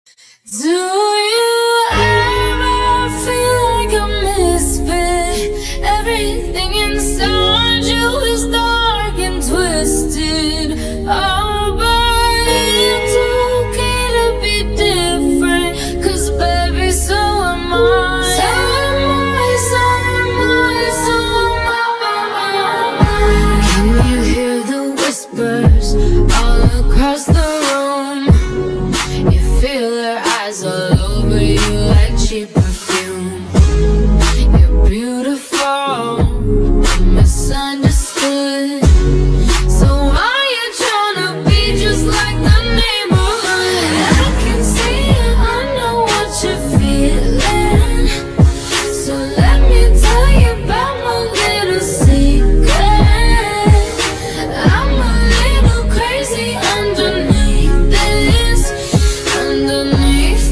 Do you ever feel like a misfit? Everything inside you is dark and twisted. Oh, but it's okay to be different, 'cause baby, so am I. So am I, so am I, so am I. Can you hear the whispers all across the room? You feel their eyes all over you like cheap perfume. You're beautiful, misunderstood. So why you tryna be just like the neighborhood? I can see it, I know what you're feeling. So let me tell you about my little secret. I'm a little crazy underneath this, underneath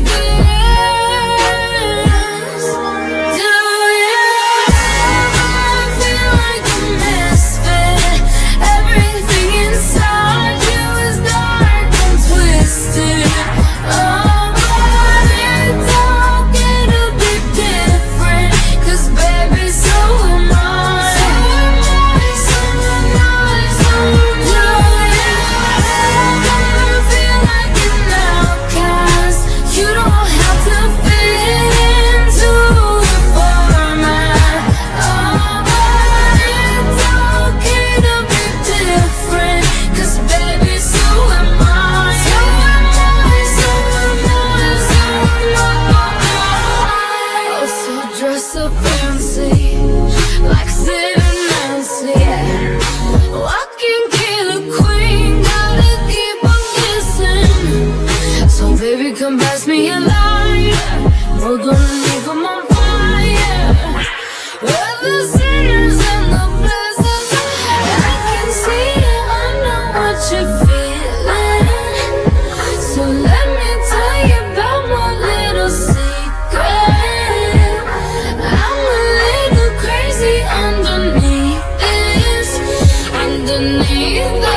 this. Do you ever feel like a misfit? Everything inside you is dark and twisted. Oh, but it's okay to be different, 'cause baby, so am I. So am I, so am I, so am I. Do you ever feel like an outcast? You don't have to fit into the format. Oh, but it's okay to be different, 'cause baby, so am I. So am I, so am I, so am I. Oh, so dress so fancy, like Sid and Nancy. Walking killer queen, gotta keep on kissing. So baby, come pass me a light. We're gonna leave 'em on fire. We're the sinners and the blessings. I can see it, I know what you're feeling. So let me tell you about my little secret. I'm a little crazy underneath this, underneath this.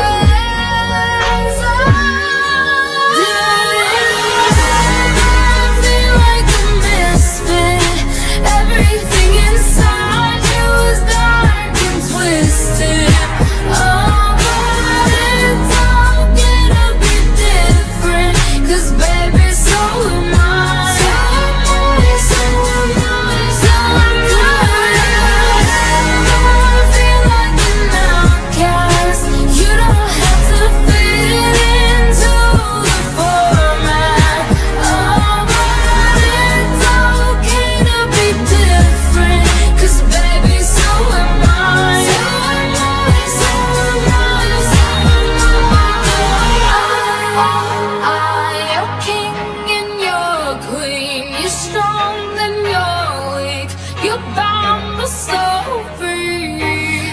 Do you ever feel like a misfit? Everything inside you is dark and twisted. Oh, but it's okay to be different, 'cause baby, so am I. So am I, so am I, so am I. Ever feel like an outcast? You don't have to fit into the format. Oh, but it's okay to be different, 'cause baby, so am I. So am I, so am I, so am I. You're king and you're queen. You're strong and you're weak. You're bound but so free.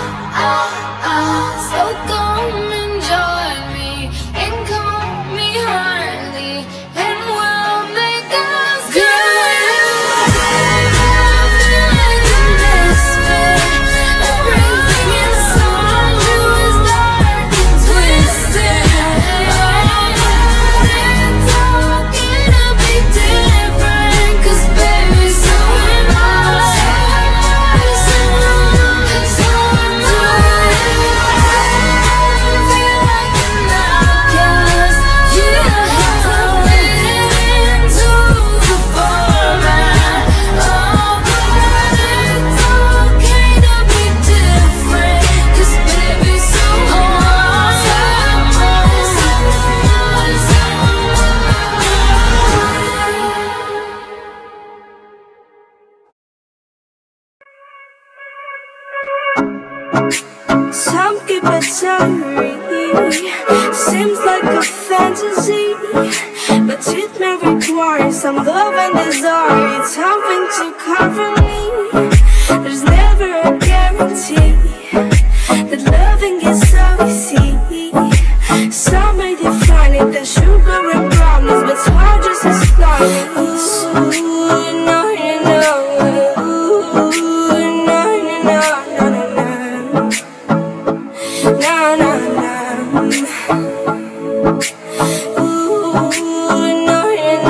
So come and join me and call me Harley, and we'll make us good. Feel like a misfit. Everything inside you is dark and twisted. Oh, it's okay to be different, 'cause baby, so am I. So am I, so am I, so am I. Feel like an outcast. You don't have to fit into the format. Oh, but it's okay to be different, 'cause baby, so am I. So am I, so am I, so Some keep it sorry. Seems like a fantasy, but it may require some love and desire. It's something to cover me. There's never a guarantee that loving is so easy. Some may define it as sugar and brownies, but it's hard just as slimy. Ooh, no, you know. Ooh, no, no, no, no, no, no, no, no, no.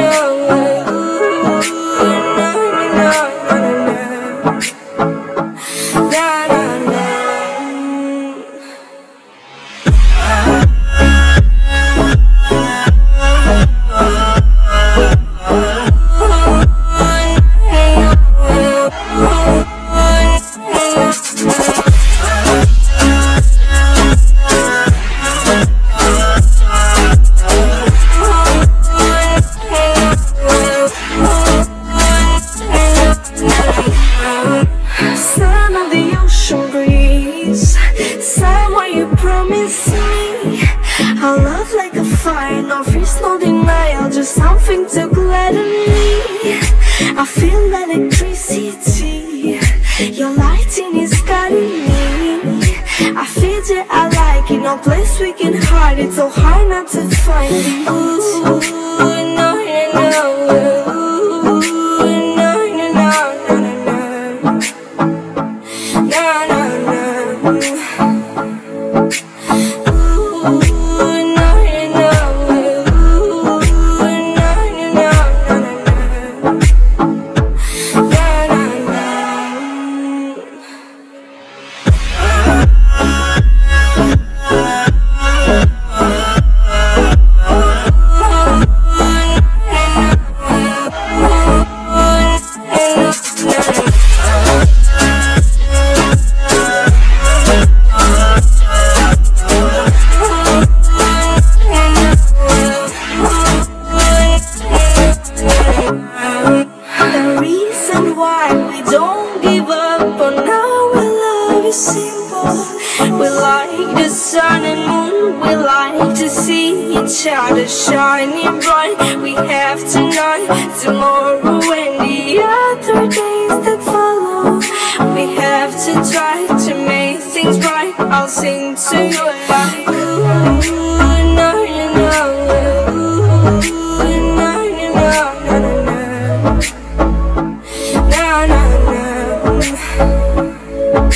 no place we can hide. It's so hard not to find it. Ooh, no, no, no. Shining bright, we have tonight, tomorrow, and the other days that follow. We have to try to make things right. I'll sing to you like ooh, no, you know, ooh, no, you know, no, no, no, no.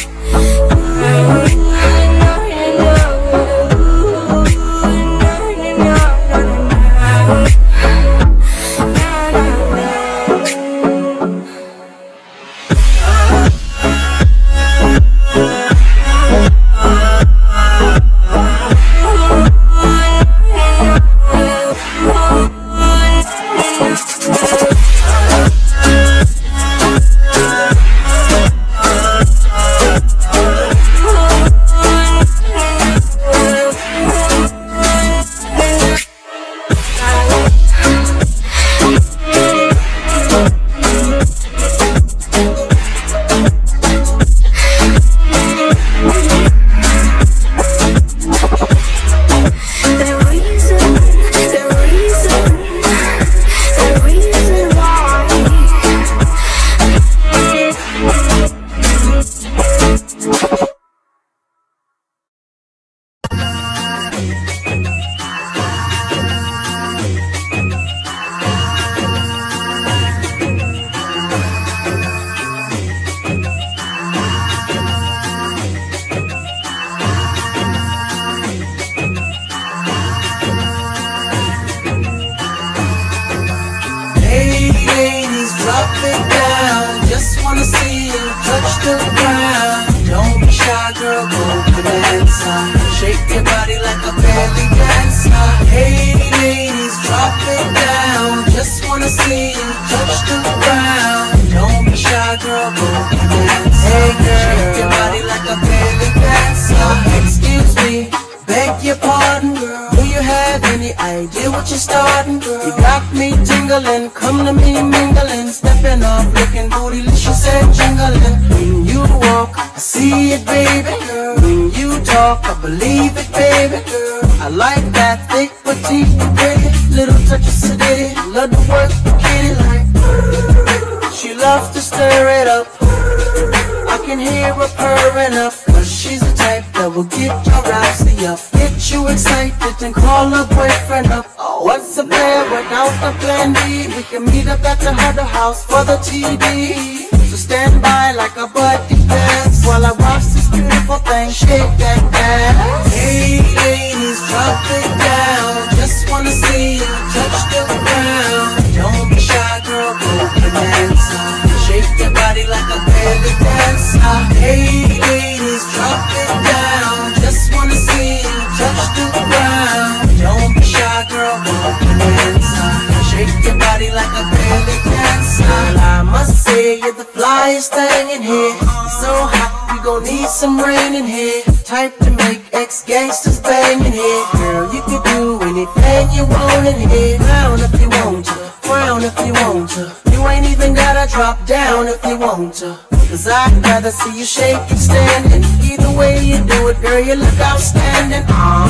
For the TV, so stand by like a buddy pass while I watch this beautiful thing shake that ass. Hey ladies, drop it down. Just wanna see you touch the ground. Don't be shy, girl, go bonanza. Shake your body like a belly dancer. Hey ladies, drop it down. Just wanna see you touch the ground. Don't be shy, girl, go bonanza. Shake your body like a belly dancer. I must say you're the flyest thing in here. You're so hot, we gon' need some rain in here. Type to make ex-gangsters bang in here. Girl, you can do anything you want in here. Down if you want to, frown if you want to. You ain't even gotta drop down if you want to. Cause I'd rather see you shaking, standing. Either way you do it, girl, you look outstanding.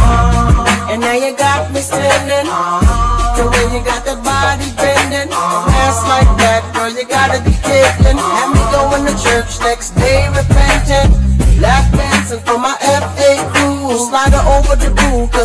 And now you got me standing. The way you got that body bending, ass like that, girl, you gotta be kidding. Have me going to church next day repentant, lap dancing for my FA crew. Slide her over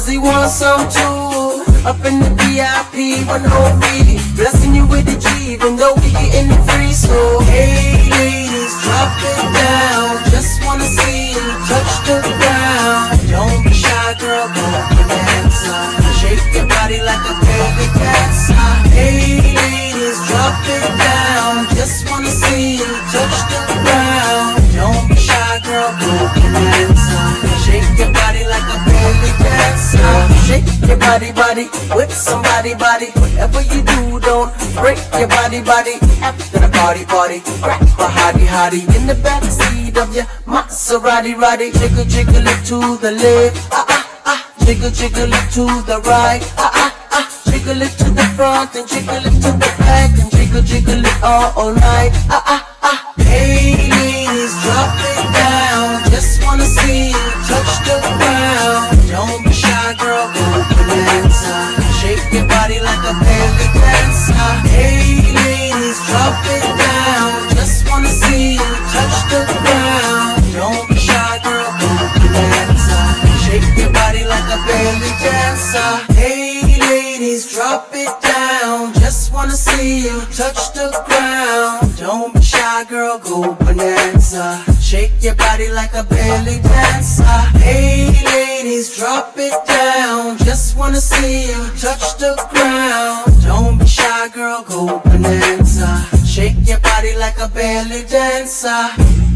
cause he wants some too. Up in the VIP with no fee, blessing you with the G, even though we getting it free. So hey ladies, drop it down. Just wanna see you touch the ground. Don't be shy, girl, go bonanza. Shake your body like a belly dancer. Hey ladies, drop it down. Just wanna see you touch the ground. Don't be shy, girl, go bonanza. Shake your body like a belly dancer. Shake your body, body, with somebody, body. Whatever you do, don't break your body, body. After the party, party, grab a hottie, hottie in the backseat of your Maserati, Roddy. Jiggle, jiggle it to the left, jiggle, jiggle it to the right, jiggle it to the front and jiggle it to the back and jiggle, jiggle it all night. Hey ladies, drop it down. Just wanna see you touch the ground. Don't be shy, girl, go bonanza. Shake your body like a belly dancer. Hey ladies, drop it down. Just wanna see you touch the ground. Don't be shy, girl, go bonanza. Shake your body like a belly dancer. Hey ladies, drop it down. Just wanna see you touch the ground. Don't be shy, girl, go bonanza. Shake your body like a belly dancer. Hey ladies, drop it down. Just wanna see you touch the ground. Don't be shy, girl, go bonanza. Shake your body like a belly dancer.